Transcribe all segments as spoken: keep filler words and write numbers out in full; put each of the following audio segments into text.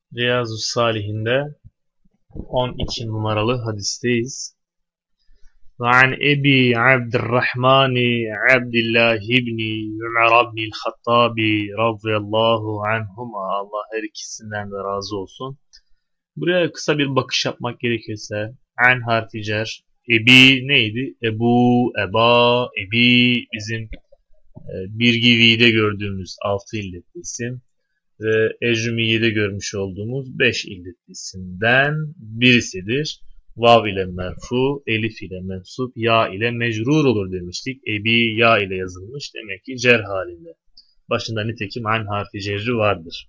Riyazu Salihinde on iki numaralı hadisteyiz. Ve an Ebi Abdurrahman Abdullah ibn Ömer ibn Hattabi radıyallahu anhuma, Allah her ikisinden de razı olsun. Buraya kısa bir bakış yapmak gerekirse an harfi cer. Ebi neydi? Ebu, Eba, Ebi bizim e, Birgivi'de gördüğümüz altı illetli isim ve Ecrumiye'de görmüş olduğumuz beş illetli isimden birisidir. Vav ile merfu, elif ile mensup, ya ile mecrur olur demiştik. Ebi ya ile yazılmış, demek ki cer halinde. Başında nitekim an harfi cerri vardır.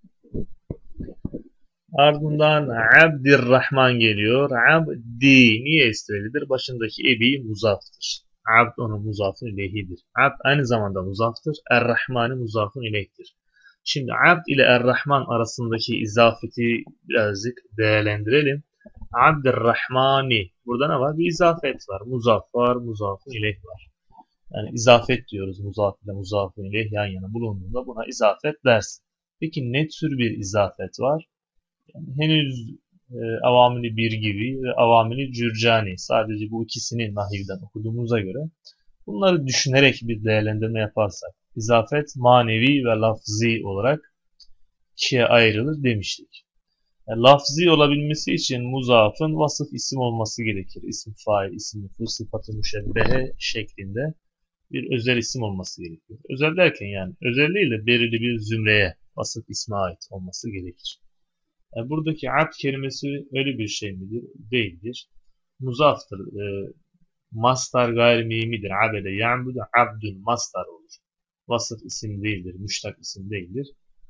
Ardından Abdirrahman geliyor. Abdi niye istrelidir? Başındaki ebi muzaftır. Abd onun muzafın ileyhidir. Abd aynı zamanda muzaftır. Er-Rahman'ı muzafın ileyhtir. Şimdi Abd ile Er-Rahman arasındaki izafeti birazcık değerlendirelim. Abdurrahmani. Burada ne var? Bir izafet var. Muzaf var, muzafın ileyh var. Yani izafet diyoruz. Muzaf ile muzafın ileyh yan yana bulunduğunda buna izafet dersin. Peki ne tür bir izafet var? Yani henüz e, avamili bir gibi ve avamili cürcani. Sadece bu ikisini nahivden okuduğumuza göre bunları düşünerek bir değerlendirme yaparsak izafet manevi ve lafzi olarak ikiye ayrılır demiştik. Yani lafzi olabilmesi için muzafın vasıf isim olması gerekir. İsim fail, isim mef'ul, sıfatı müşebbehe şeklinde bir özel isim olması gerekir. Özel derken yani özelliğiyle belirli bir zümreye vasıf isme ait olması gerekir. Yani buradaki abd kelimesi öyle bir şey midir? Değildir. Muzaftır. E, mastar gayrimimidir. Abede ya'budu abdün mastar olur. Vasıf isim değildir. Müştak isim değildir.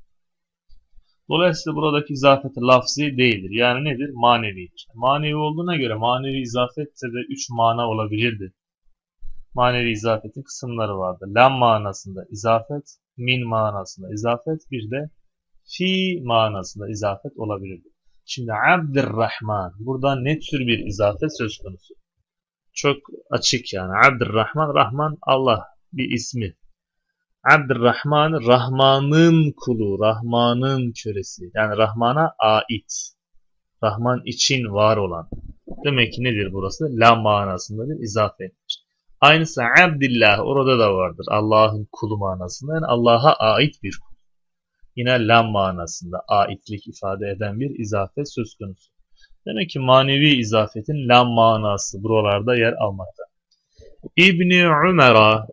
Dolayısıyla buradaki izafeti lafzi değildir. Yani nedir? Manevidir. Manevi olduğuna göre manevi izafette de üç mana olabilirdi. Manevi izafetin kısımları vardı. Lam manasında izafet, min manasında izafet, bir de fi manasında izafet olabilirdi. Şimdi Abdurrahman. Burada ne tür bir izafet söz konusu? Çok açık yani. Abdurrahman, Rahman Allah bir ismi. Abdurrahman, Rahman'ın kulu, Rahman'ın kölesi. Yani Rahman'a ait. Rahman için var olan. Demek ki nedir burası? La manasında bir izafettir. Aynısı Abdillah orada da vardır. Allah'ın kulu manasında. Yani Allah'a ait bir kul. Yine lam manasında aitlik ifade eden bir izafet söz konusu. Demek ki manevi izafetin lam manası buralarda yer almakta. İbni Ömer'a,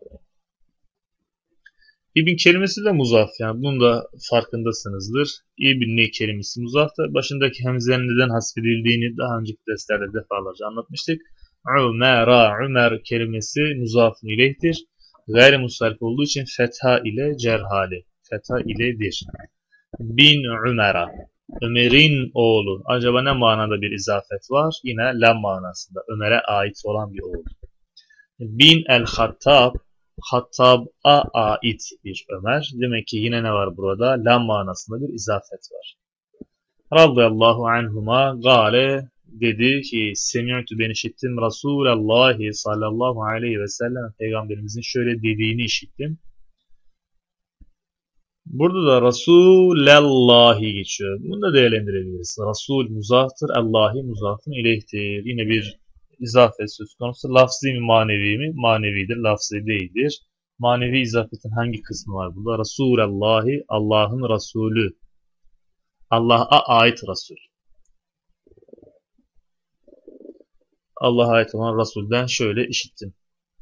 İbn kelimesi de muzaf, yani bunun da farkındasınızdır. İbni kelimesi muzaftır. Başındaki hemzenin neden hasfedildiğini daha önceki derslerde defalarca anlatmıştık. Ömer'a, Ömer kelimesi muzafın ileyhtir. Gayrimusarif olduğu için fetha ile cerhali. Fetha iledir. Bin Ömer'a, Ömer'in oğlu. Acaba ne manada bir izafet var? Yine lam manasında. Ömer'e ait olan bir oğlu. Bin el-Hattab, Hattab'a ait bir Ömer. Demek ki yine ne var burada? Lam manasında bir izafet var. Radıyallahu anhuma gale dedi ki semi'tu ben işittim Resulullah sallallahu aleyhi ve sellem, peygamberimizin şöyle dediğini işittim. Burada da Resulallahi geçiyor. Bunu da değerlendirebiliriz. Resul muzaftır, Allahi muzafın ileyhtir. Yine bir izafet söz konusu. Lafzi mi manevi mi? Manevidir, lafzi değildir. Manevi izafetin hangi kısmı var burada? Resulallahi, Allah'ın Resulü. Allah'a ait Resul. Allah'a ait olan Resul'den şöyle işittim.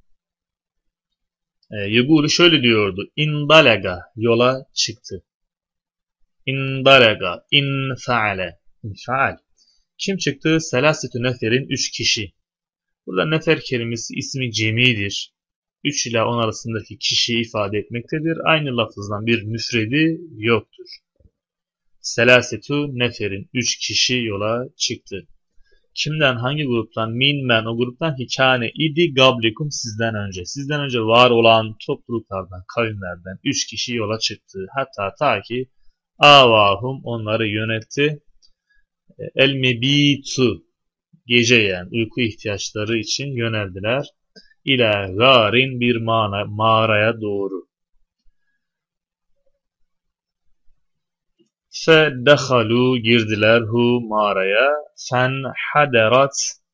E, Yeguli şöyle diyordu. İndalaga, yola çıktı. İndalaga, infaale, infaal. Kim çıktı? Selasetü neferin, üç kişi. Burada nefer kelimesi ismi cemidir. üç ile on arasındaki kişiyi ifade etmektedir. Aynı lafızdan bir müfredi yoktur. Selasetü neferin, üç kişi yola çıktı. Kimden, hangi gruptan? Min men, o gruptan ki kâne idi gablikum, sizden önce. Sizden önce var olan topluluklardan, kavimlerden üç kişi yola çıktı. Hatta ta ki avahum, onları yönetti. El mebitu, gece yani uyku ihtiyaçları için yöneldiler. İlâ gârin, bir mağara, mağaraya doğru. Fe dehalu girdiler hu mağaraya. Fen haderat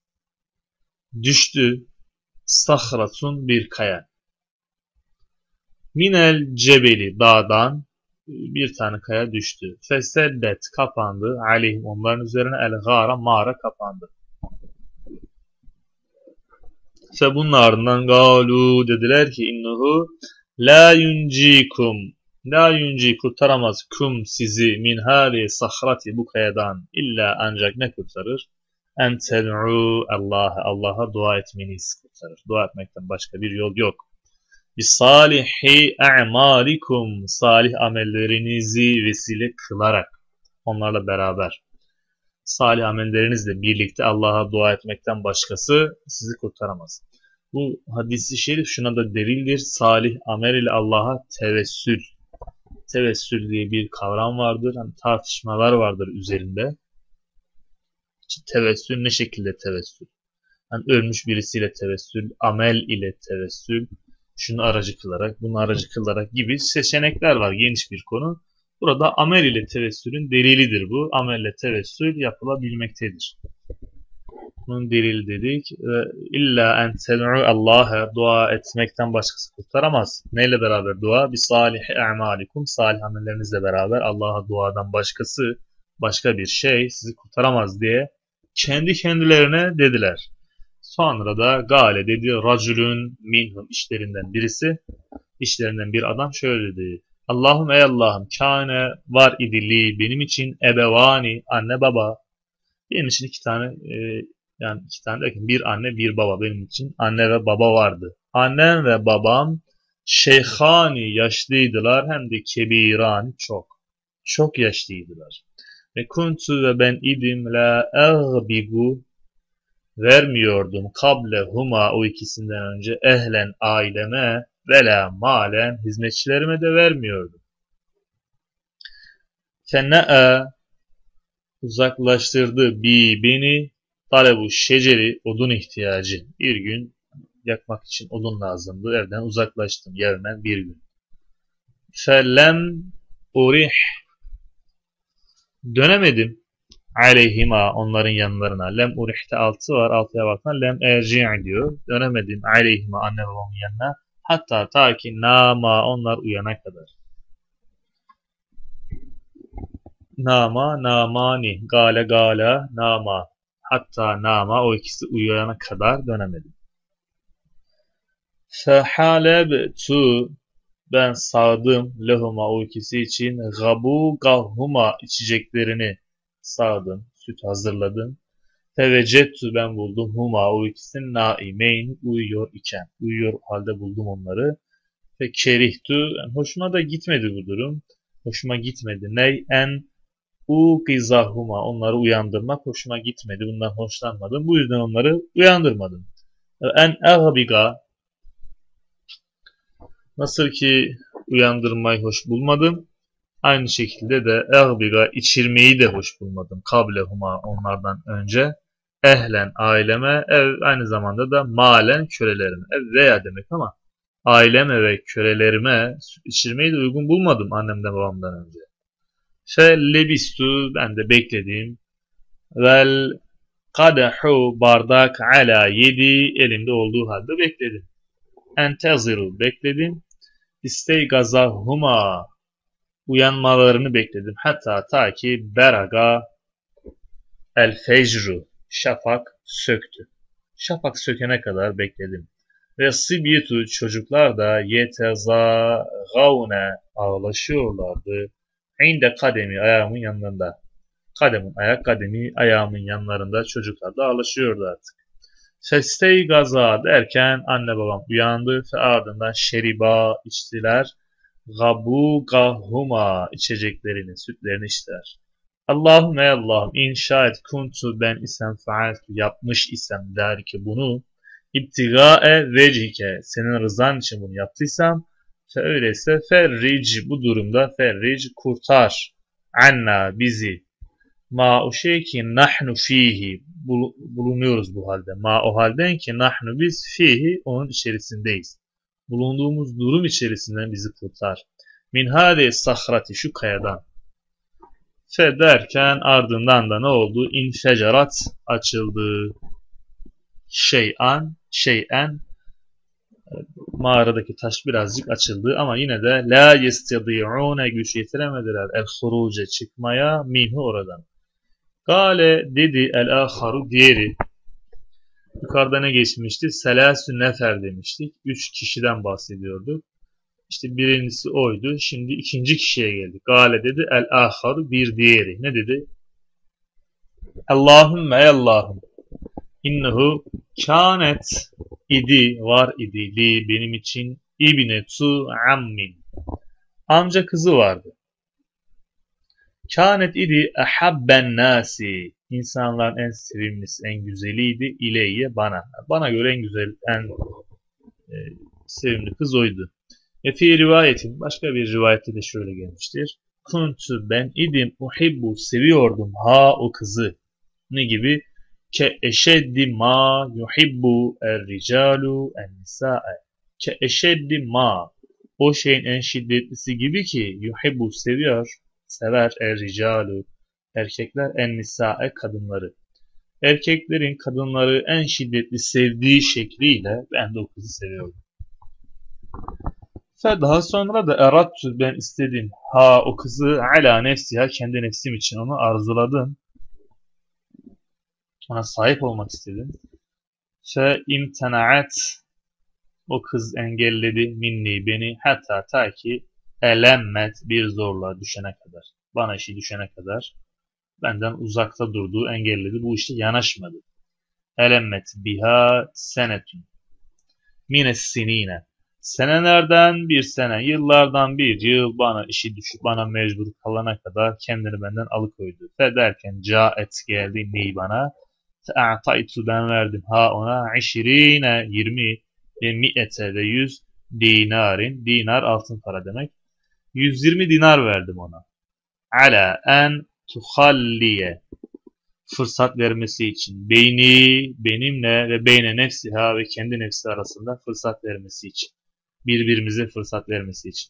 düştü. Sahratun bir kaya. Minel cebeli dağdan bir tane kaya düştü. Feseddet kapandı. Aleyhim onların üzerine el gâra mağara kapandı. Fe bunun ardından galu dediler ki innehu la yuncikum la yunci kurtaramaz kum sizi min hali sahrati bu kayadan illa ancak ne kurtarır? En ted'u Allah'a Allah'a dua etmeniz kurtarır. Dua etmekten başka bir yol yok. Bisalihi a'malikum salih amellerinizi vesile kılarak onlarla beraber salih amellerinizle birlikte Allah'a dua etmekten başkası sizi kurtaramaz. Bu hadis-i şerif şuna da delildir. Salih amel ile Allah'a tevessül. Tevessül diye bir kavram vardır. Yani tartışmalar vardır üzerinde. Tevessül ne şekilde tevessül? Yani ölmüş birisiyle tevessül, amel ile tevessül, şunu aracı kılarak, bunu aracı kılarak gibi seçenekler var. Geniş bir konu. Burada amel ile tevessülün delilidir bu. Amelle tevessül yapılabilmektedir. Bunun delili dedik. İlla en ted'u Allah'a dua etmekten başkası kurtaramaz. Neyle beraber dua? Bi salihi a'malikum salih amellerinizle beraber Allah'a duadan başkası başka bir şey sizi kurtaramaz diye kendi kendilerine dediler. Sonra da gale dedi racülün minhum işlerinden birisi işlerinden bir adam şöyle dedi. Allahum ey Allah'ım kâne var idilli benim için ebevani anne baba benim için iki tane e, yani iki tane derken bir anne bir baba benim için anne ve baba vardı. Annem ve babam şeyhani yaşlıydılar hem de kebirani çok. Çok yaşlıydılar. Ve kuntu ve ben idim la eğbigu vermiyordum kable huma o ikisinden önce ehlen aileme ve la malen hizmetçilerime de vermiyordum. Fenne'e uzaklaştırdı bi beni talebu şeceri odun ihtiyacı. Bir gün yakmak için odun lazımdı. Evden uzaklaştım yevmen bir gün. Fellem urih dönemedim. Aleyhima onların yanlarına. Lem urihte altı var. Altıya bakma. Lem erci' diyor. Dönemedim. Aleyhima anne babamın yanına. Hatta ta ki nama onlar uyana kadar. Nama namani. Gale gala nama. Hatta nama o ikisi uyuyana kadar dönemedim. Fehalebtu ben sağdım lehuma o ikisi için gabu gahuma içeceklerini sağdım, süt hazırladım. Fevecettu ben buldum huma o ikisini naimeyn uyuyor iken, uyuyor halde buldum onları. Fe kerihtu yani hoşuma da gitmedi bu durum. Hoşuma gitmedi. Ney en uqizahuma onları uyandırmak hoşuma gitmedi. Bundan hoşlanmadım. Bu yüzden onları uyandırmadım. En ahbiga nasıl ki uyandırmayı hoş bulmadım. Aynı şekilde de ehbiga içirmeyi de hoş bulmadım. Kablehuma onlardan önce. Ehlen aileme ev aynı zamanda da malen kölelerime. Ev veya demek ama aileme ve kölelerime içirmeyi de uygun bulmadım annemden babamdan önce. Fe lebistu ben de bekledim. Vel kadehu bardak ala yedi elimde olduğu halde bekledim. Enteziru bekledim. İsteygazahuma uyanmalarını bekledim. Hatta ta ki beraga el fecru şafak söktü. Şafak sökene kadar bekledim. Ve sibyetu çocuklar da yetezagavne ağlaşıyorlardı. İnde kademi ayağımın yanlarında. Kademin ayak kademi ayağımın yanlarında çocuklar da ağlaşıyordu artık. Festey gaza derken anne babam uyandı ve ardından şeriba içtiler. Gabu gahuma içeceklerini, sütlerini içtiler. Allahümme Allah'ım inşa et kuntu ben isem faaltu yapmış isem der ki bunu İbtigae vecihike senin rızan için bunu yaptıysam fe öyleyse ferric bu durumda ferric kurtar anna bizi ma o şey ki nahnu fihi bulunuyoruz bu halde ma o halden ki nahnu biz fihi onun içerisindeyiz bulunduğumuz durum içerisinden bizi kurtar min hadi sahrati şu kayadan Fe derken ardından da ne oldu? İnfecarat açıldı. Şey'an, şey'en mağaradaki taş birazcık açıldı ama yine de la yestedi'une güç yetiremediler el huruce çıkmaya minhu oradan. Gale dedi el aharu diğeri. Yukarıda ne geçmişti? Selasü nefer demiştik. Üç kişiden bahsediyorduk. İşte birincisi oydu. Şimdi ikinci kişiye geldik. Gale dedi el aharu bir diğeri. Ne dedi? Allahümme ey Allah'ım. İnnehu kânet idi, var idi li benim için ibnetu ammin. Amca kızı vardı. Kânet idi ehabben nasi. İnsanların en sevimlisi, en güzeliydi. İleyye bana. Bana göre en güzel, en e, sevimli kız oydu. Ve fi rivayetin, başka bir rivayette de şöyle gelmiştir. Kuntu ben idim uhibbu seviyordum ha o kızı. Ne gibi? Ke eşeddi ma yuhibbu er-ricalu en-nisa'e. Ke eşeddi ma. O şeyin en şiddetlisi gibi ki yuhibbu seviyor, sever er-ricalu. Erkekler en-nisa'e kadınları. Erkeklerin kadınları en şiddetli sevdiği şekliyle ben de o kızı seviyordum. Ve daha sonra da erattu ben istedim. Ha o kızı ala nefsiha kendi nefsim için onu arzuladım. Ona sahip olmak istedim. Fe imtenaat o kız engelledi minni beni hatta ta ki elemmet bir zorla düşene kadar. Bana işi düşene kadar benden uzakta durdu, engelledi. Bu işte yanaşmadı. Elemmet biha senetun mines sinine. Senelerden bir sene, yıllardan bir yıl bana işi düşüp bana mecbur kalana kadar kendini benden alıkoydu. Fe derken caet geldi ney bana. Fe'ataytu ben verdim ha ona işirine yirmi ve mi'ete de yüz dinarin. Dinar altın para demek. yüz yirmi dinar verdim ona. Ala en tuhalliye fırsat vermesi için. Beyni benimle ve beyne nefsiha ve kendi nefsi arasında fırsat vermesi için. Birbirimize fırsat vermesi için.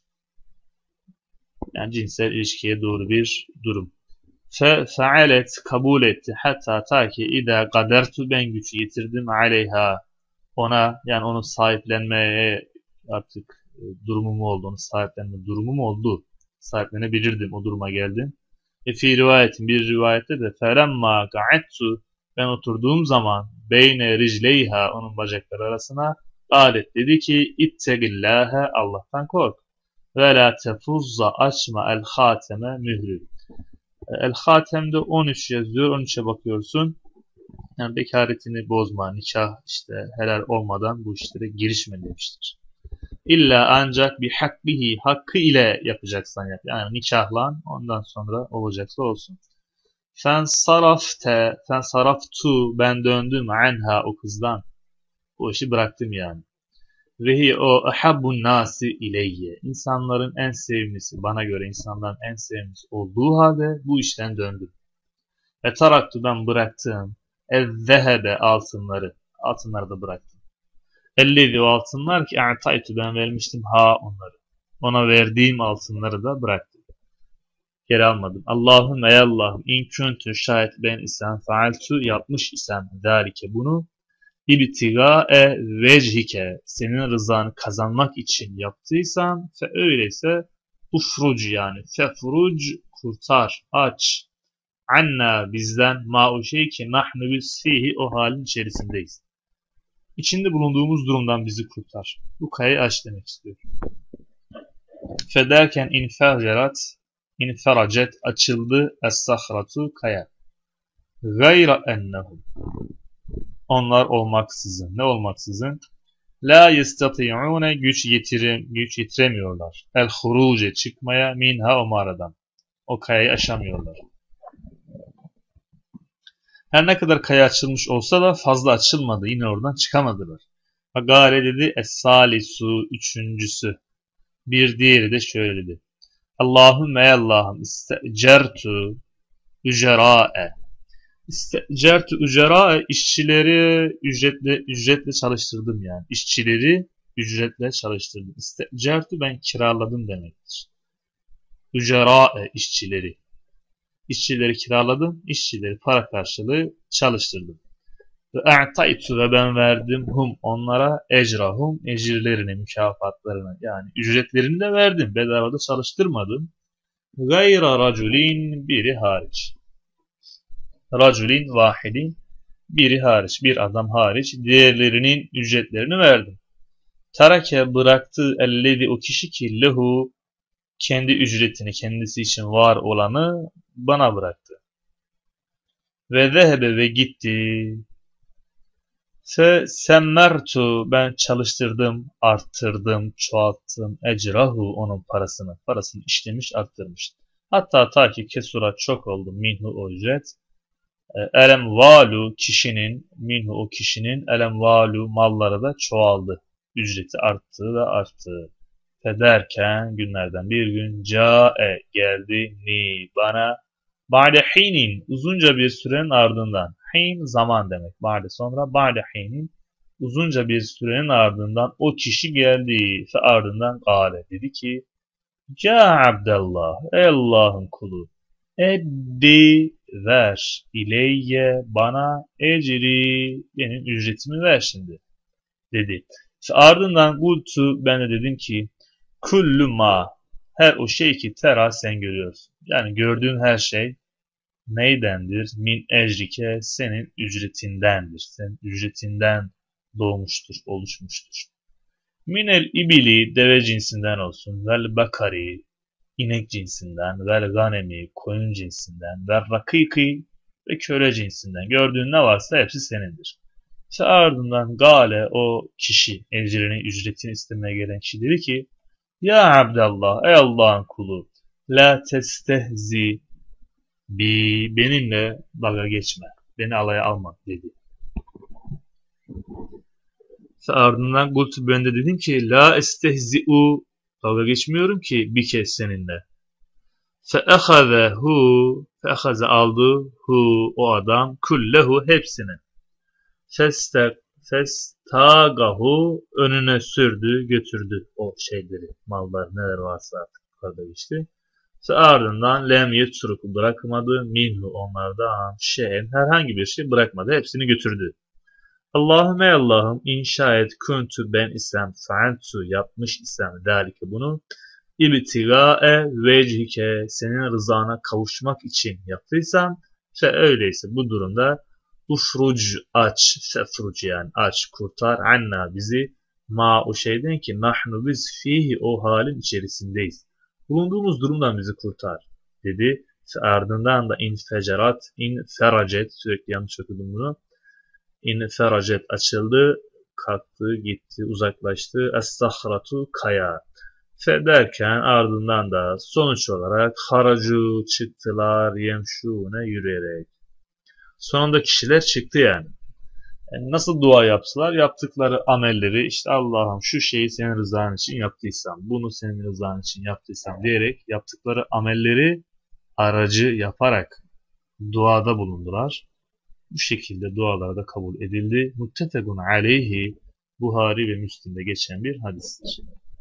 Yani cinsel ilişkiye doğru bir durum. Fe fealet kabul etti hatta ta ki ida kadertu ben güç yitirdim aleyha ona yani onu sahiplenmeye artık durumum oldu onu sahiplenme durumum oldu sahiplenebilirdim o duruma geldim. E fi rivayetin bir rivayette de felemma ga'ettu ben oturduğum zaman beyne ricleyha onun bacakları arasına alet dedi ki ittegillâhe Allah'tan kork ve la tefuzza açma el hateme mührü. El-Hatem'de on üç yazıyor. on üçe bakıyorsun. Yani bekaretini bozma, nikah işte helal olmadan bu işlere girişme demiştir. İlla ancak bir hakbihi, hakkı ile yapacaksan yap. Yani nikahlan ondan sonra olacaksa olsun. Fen sarafte, fen saraftu ben döndüm anha o kızdan. O işi bıraktım yani. Vehi o ahabbun nasi ileyye. İnsanların en sevimlisi, bana göre insanların en sevimlisi olduğu halde bu işten döndüm. Ve taraktudan bıraktım. Ezzehebe altınları. Altınları da bıraktım. Ellezi o altınlar ki a'taytu ben vermiştim ha onları. Ona verdiğim altınları da bıraktım. Geri almadım. Allahümme ey Allah'ım in kuntu şayet ben isem faaltu yapmış isem zalike bunu. İbtigâe vechike senin rızanı kazanmak için yaptıysan fe öyleyse ufruc yani fefruc kurtar aç anna bizden ma o şey ki nahnu biz fihi o halin içerisindeyiz. İçinde bulunduğumuz durumdan bizi kurtar. Bu kayayı aç demek istiyor. Fe derken infercerat inferacet açıldı es-sahratu kaya. Gayra ennehum onlar olmaksızın. Ne olmaksızın? La yestati'une güç yetirim, güç yitiremiyorlar. El huruce çıkmaya minha o mağaradan. O kayayı aşamıyorlar. Her ne kadar kaya açılmış olsa da fazla açılmadı. Yine oradan çıkamadılar. Gale dedi es-salisu üçüncüsü. Bir diğeri de şöyle dedi. Allahümme ey Allah'ım istecertu ücera'e. Certu ücera işçileri ücretle ücretle çalıştırdım yani. İşçileri ücretle çalıştırdım. Certu ben kiraladım demektir. Ücera işçileri. İşçileri kiraladım, işçileri para karşılığı çalıştırdım. Ve a'taytu ve ben verdim hum onlara ecrahum ecirlerini, mükafatlarını yani ücretlerini de verdim. Bedavada çalıştırmadım. Gayra raculin biri hariç. Raculin vahidin biri hariç, bir adam hariç diğerlerinin ücretlerini verdim. Terake bıraktı ellezi o kişi ki lehu kendi ücretini kendisi için var olanı bana bıraktı. Ve zehebe ve gitti. Fe semmertu ben çalıştırdım, arttırdım, çoğalttım. Ecrahu onun parasını. Parasını işlemiş, arttırmış. Hatta ta ki kesura çok oldu minhu o ücret. Elem valu kişinin, minhu o kişinin elem valu malları da çoğaldı. Ücreti arttı ve arttı. Federken günlerden bir gün cae geldi ni bana ba'de hinin uzunca bir sürenin ardından hin zaman demek ba'de sonra ba'de hinin uzunca bir sürenin ardından o kişi geldi ve ardından kâle dedi ki ya Abdallah ey Allah'ın kulu eddi ver ileyye bana ecri benim ücretimi ver şimdi dedi. Ve ardından kultu ben de dedim ki kullu ma her o şey ki tera sen görüyorsun. Yani gördüğün her şey neydendir? Min ecrike senin ücretindendir. Senin ücretinden doğmuştur, oluşmuştur. Minel ibili deve cinsinden olsun. Vel bakari inek cinsinden. Vel ganemi koyun cinsinden. Vel rakiki ve köle cinsinden. Gördüğün ne varsa hepsi senindir. İşte ardından gale o kişi ecrini, ücretini istemeye gelen kişi dedi ki ya Abdallah ey Allah'ın kulu la testehzi bi benimle dalga geçme. Beni alaya alma dedi. İşte ardından kultu ben de dedim ki la estehzi'u dalga geçmiyorum ki bir kez seninle. Fe ehazehu fe ehaze aldı hu o adam kullehu hepsini. Feste festagahu önüne sürdü, götürdü o şeyleri, mallar neler varsa artık yukarıda geçti. Ve ardından lem yetruk bırakmadı, minhu onlardan şeyen herhangi bir şey bırakmadı, hepsini götürdü. Allahümme Allah'ım inşa et kuntu ben isem fa'altu yapmış isem dalike bunu ibtigae vechike senin rızana kavuşmak için yaptıysam ve öyleyse bu durumda ufruc aç, fefruc yani aç, kurtar anna bizi ma o şeyden ki nahnu biz fihi o halin içerisindeyiz. Bulunduğumuz durumdan bizi kurtar dedi. Ardından da infecerat, inferacet sürekli yanlış okudum bunu. İnferacet açıldı, kalktı, gitti, uzaklaştı. Es-sahratu kaya. Fe derken ardından da sonuç olarak haracu çıktılar yemşune yürüyerek. Sonunda kişiler çıktı yani. yani. Nasıl dua yaptılar? Yaptıkları amelleri işte Allah'ım şu şeyi senin rızan için yaptıysam, bunu senin rızan için yaptıysam diyerek yaptıkları amelleri aracı yaparak duada bulundular. Bu şekilde duaları da kabul edildi. Muttefekun aleyhi Buhari ve Müslim'de geçen bir hadistir.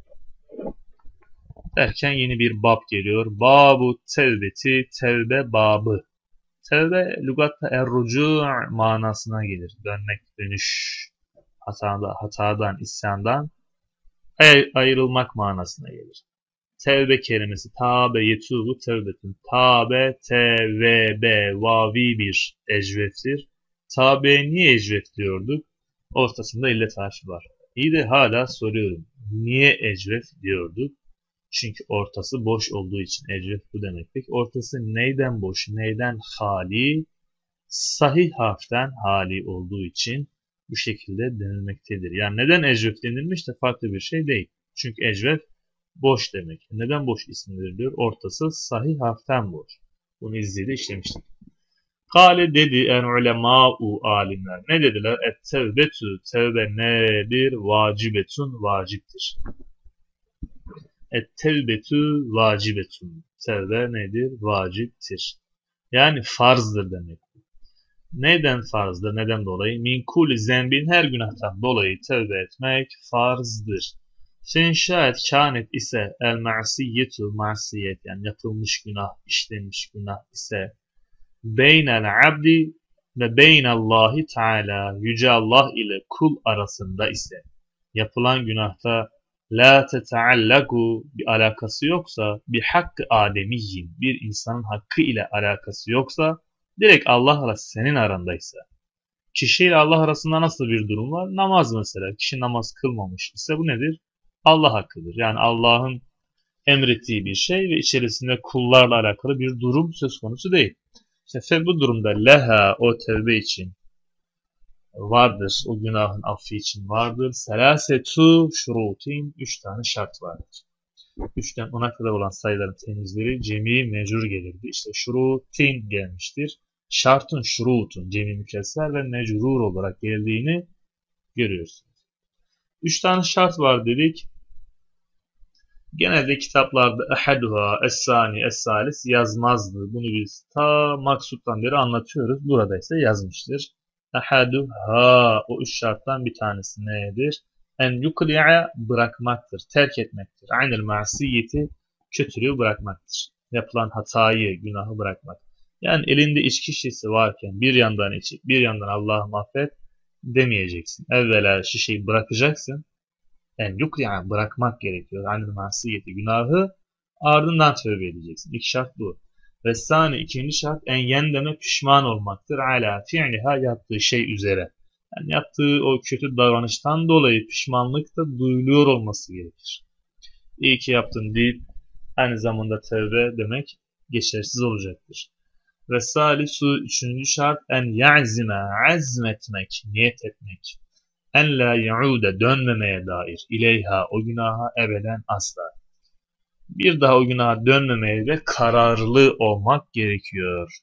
Derken yeni bir bab geliyor. Babu tevbeti, tevbe babı. Tevbe lügatta er-rucu' manasına gelir. Dönmek, dönüş, hatada, hatadan, isyandan ayrılmak manasına gelir. Tevbe kelimesi tabe yetubu tevbetun. Tabe tevbe vavi bir ecveftir. Tabe niye ecvef diyorduk? Ortasında illet harfi var. İyi de hala soruyorum. Niye ecvef diyorduk? Çünkü ortası boş olduğu için ecvef bu demek. Peki ortası neyden boş, neyden hali? Sahih harften hali olduğu için bu şekilde denilmektedir. Yani neden ecvef denilmiş de farklı bir şey değil. Çünkü ecvef boş demek. Neden boş isim veriliyor? Ortası sahih harften boş. Bunu izleyde işlemiştik. Kale dedi en ulemâ'u alimler. Ne dediler? Et tevbetü. Tevbe nedir? Vacibetun vaciptir. Et tevbetü vacibetun. Tevbe nedir? Vaciptir. Yani farzdır demek. Neden farzdır? Neden dolayı? Min kulli zembin her günahtan dolayı tevbe etmek farzdır. Fin şayet kânet ise el ma'siyyetu masiyet yani yapılmış günah, işlenmiş günah ise beynel abdi ve beynallahi teala yüce Allah ile kul arasında ise yapılan günahta la teteallaku bir alakası yoksa bir hakkı ademiyyin bir insanın hakkı ile alakası yoksa direkt Allah arası senin arandaysa kişiyle Allah arasında nasıl bir durum var? Namaz mesela. Kişi namaz kılmamış ise bu nedir? Allah hakkıdır. Yani Allah'ın emrettiği bir şey ve içerisinde kullarla alakalı bir durum söz konusu değil. İşte bu durumda leha o tevbe için vardır. O günahın affı için vardır. Selasetu şurutin üç tane şart vardır. Üçten ona kadar olan sayıların temizleri cemi mecrur gelirdi. İşte şurutin gelmiştir. Şartın şurutun cemi mükesser ve mecrur olarak geldiğini görüyorsunuz. Üç tane şart var dedik. Genelde kitaplarda ehaduha, es-sani, es-salis yazmazdı. Bunu biz ta maksuttan beri anlatıyoruz. Burada ise yazmıştır. Ehaduha, o üç şarttan bir tanesi nedir? En yukli'a bırakmaktır, terk etmektir. Aynel ma'siyeti kötülüğü bırakmaktır. Yapılan hatayı, günahı bırakmak. Yani elinde içki şişesi varken bir yandan içip bir yandan Allah'ım affet demeyeceksin. Evvela şişeyi bırakacaksın. En yukli'a bırakmak gerekiyor. Aynel ma'siyeti günahı ardından tövbe edeceksin. İlk şart bu. Ve sani ikinci şart en yendeme pişman olmaktır. Ala fi'liha yaptığı şey üzere. Yani yaptığı o kötü davranıştan dolayı pişmanlık da duyuluyor olması gerekir. İyi ki yaptın deyip aynı zamanda tövbe demek geçersiz olacaktır. Ve salisu üçüncü şart en ya'zime azmetmek, niyet etmek. En la ya'ude dönmemeye dair ileyha o günaha ebeden asla. Bir daha o günaha dönmemeye de kararlı olmak gerekiyor.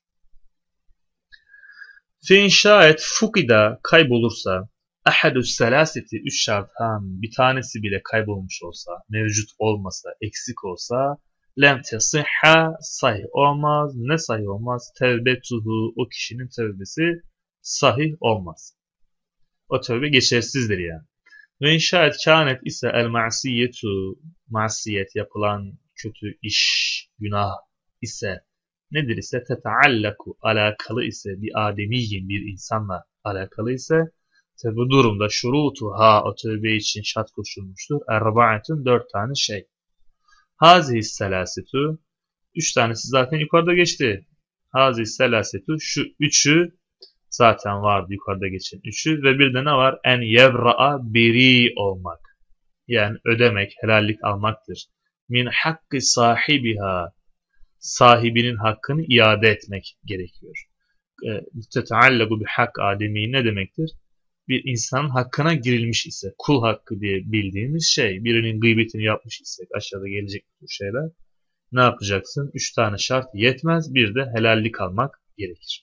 Fin şayet fukida kaybolursa ahadü selaseti üç şarttan bir tanesi bile kaybolmuş olsa, mevcut olmasa, eksik olsa lem tesihha sahih olmaz. Ne sahih olmaz? Tevbetuhu o kişinin tövbesi sahih olmaz. O tövbe geçersizdir yani. Ve şayet kânet ise el ma'siyetu masiyet yapılan kötü iş, günah ise nedir ise tetaallaku alakalı ise bir ademiyyin bir insanla alakalı ise tabi bu durumda şurutu ha o tövbe için şart koşulmuştur. Erba'atun dört tane şey. Hazihi selasitu üç tanesi zaten yukarıda geçti. Hazihi selasitu şu üçü zaten vardı yukarıda geçen üçü ve bir de ne var? En yevra'a biri olmak. Yani ödemek, helallik almaktır. Min hakkı sahibiha sahibinin hakkını iade etmek gerekiyor. Tetaallagu bi hak ademi ne demektir? Bir insanın hakkına girilmiş ise, kul hakkı diye bildiğimiz şey, birinin gıybetini yapmış isek, aşağıda gelecek bu şeyler, ne yapacaksın? Üç tane şart yetmez, bir de helallik almak gerekir.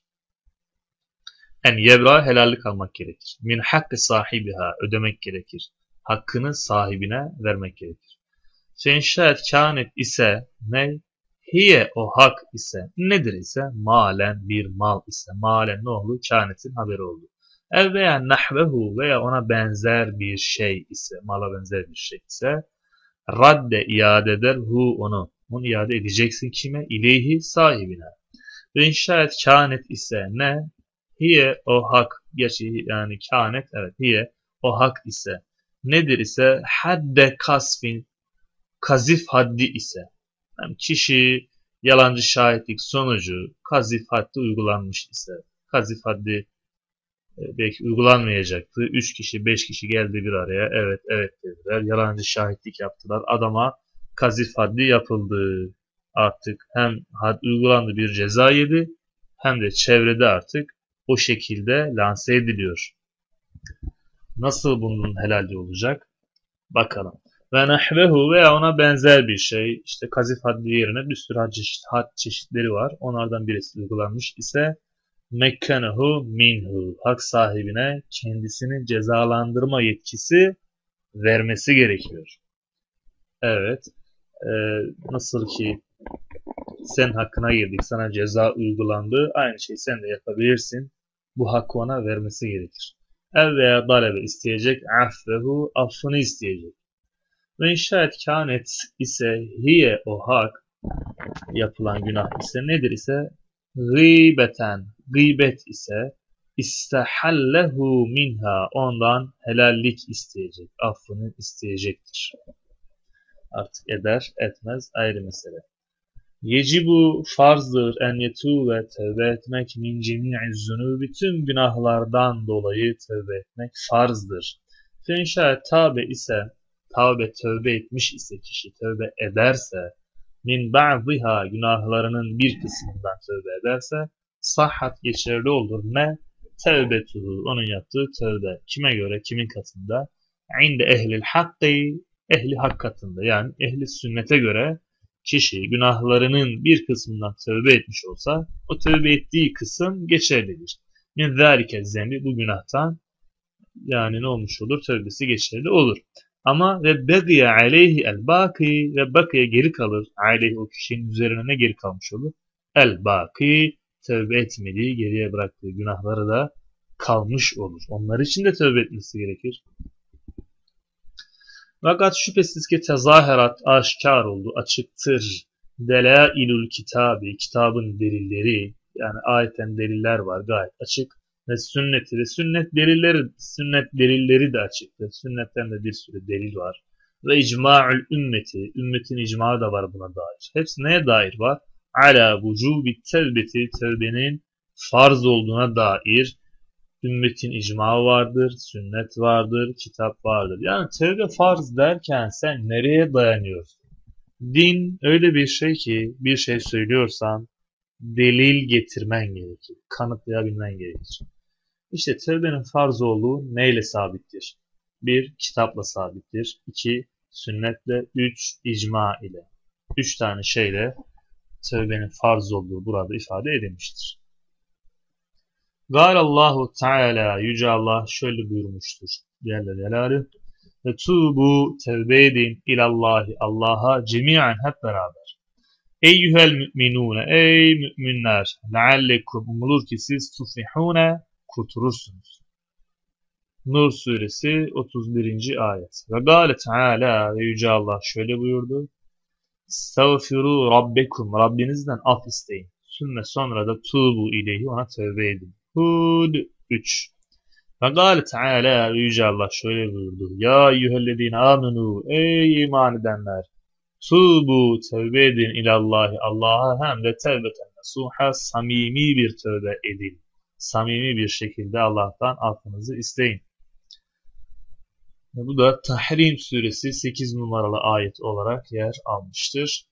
En yevra helallik almak gerekir. Min hakkı sahibiha ödemek gerekir. Hakkını sahibine vermek gerekir. Sen şayet kânet ise ne? Hiye o hak ise nedir ise malen bir mal ise malen ne oldu? Kânetin haberi oldu. Ev veya nahvehu veya ona benzer bir şey ise mala benzer bir şey ise radde iade eder hu onu. Onu iade edeceksin kime? İleyhi sahibine. Ve şayet kânet ise ne? Hiye o hak. Gerçi yani kânet evet hiye o hak ise nedir ise hadde kasfin kazif haddi ise yani kişi yalancı şahitlik sonucu kazif haddi uygulanmış ise kazif haddi e, belki uygulanmayacaktı. Üç kişi beş kişi geldi bir araya evet evet dediler. Yalancı şahitlik yaptılar. Adama kazif haddi yapıldı. Artık hem had uygulandı bir ceza yedi hem de çevrede artık o şekilde lanse ediliyor. Nasıl bunun helalliği olacak? Bakalım. Ve nehvehu veya ona benzer bir şey. İşte kazif haddi yerine bir sürü had, çeşit, had çeşitleri var. Onlardan birisi uygulanmış ise mekkenehu minhu. Hak sahibine kendisini cezalandırma yetkisi vermesi gerekiyor. Evet. E, nasıl ki sen hakkına girdik, sana ceza uygulandı. Aynı şeyi sen de yapabilirsin. Bu hakkı ona vermesi gerekir. Ev veya talebe isteyecek, affehu, affını isteyecek. Ve şayet kânet ise hiye o hak yapılan günah ise nedir ise gıybeten gıybet ise istehallehu minha ondan helallik isteyecek, affını isteyecektir. Artık eder etmez ayrı mesele. Yecibu farzdır en yetûve tevbe etmek min cemi'i zunubi tüm günahlardan dolayı tevbe etmek farzdır. Fenşâ tâbe ise tavbe tövbe etmiş ise kişi tövbe ederse min ba'dihâ günahlarının bir kısmından tövbe ederse sahhat geçerli olur. Ne? Tevbetuhu onun yaptığı tövbe. Kime göre? Kimin katında? İnde ehlil hakkı ehli hak katında. Yani ehli sünnete göre kişi günahlarının bir kısmından tövbe etmiş olsa o tövbe ettiği kısım geçerlidir. Min zâlike zembi bu günahtan yani ne olmuş olur? Tövbesi geçerli olur. Ama ve begiye aleyhi el baki ve bakiye geri kalır. Aleyhi o kişinin üzerine ne geri kalmış olur? El baki tövbe etmediği, geriye bıraktığı günahları da kalmış olur. Onlar için de tövbe etmesi gerekir. Fakat şüphesiz ki tezaherat aşikar oldu, açıktır. Delailul kitabi, kitabın delilleri, yani ayeten deliller var gayet açık. Ve sünneti ve sünnet delilleri, sünnet delilleri de açıktır. Sünnetten de bir sürü delil var. Ve icma'ül ümmeti, ümmetin icmağı da var buna dair. Hepsi neye dair var? Ala vücubi tevbeti, tevbenin farz olduğuna dair ümmetin icmağı vardır, sünnet vardır, kitap vardır. Yani tevbe farz derken sen nereye dayanıyorsun? Din öyle bir şey ki bir şey söylüyorsan delil getirmen gerekir, kanıtlayabilmen gerekir. İşte tevbenin farz olduğu neyle sabittir? Bir, kitapla sabittir. İki, sünnetle. Üç, icma ile. Üç tane şeyle tevbenin farz olduğu burada ifade edilmiştir. Gâlallahu Teala, Yüce Allah şöyle buyurmuştur. Celle Celaluhu. Ve tuğbu tevbe edin ilallahi Allah'a cemiyen hep beraber. Eyyühel müminune, ey müminler, leallekum umulur ki siz tuflihune kurtulursunuz. Nur suresi otuz birinci ayet. Ve gâle Teala ve Yüce Allah şöyle buyurdu. Estağfiru rabbekum, Rabbinizden af isteyin. Sümme sonra da tuğbu ileyhi, ona tövbe edin. Hud üç. Ve gâle Teala ve Yüce Allah şöyle buyurdu. Ya eyyühellezine amenu, ey iman edenler. Tuğbu tövbe edin ilallahi Allah'a hem de tevbeten nasuha samimi bir tövbe edin. Samimi bir şekilde Allah'tan affınızı isteyin. Bu da Tahrim suresi sekiz numaralı ayet olarak yer almıştır.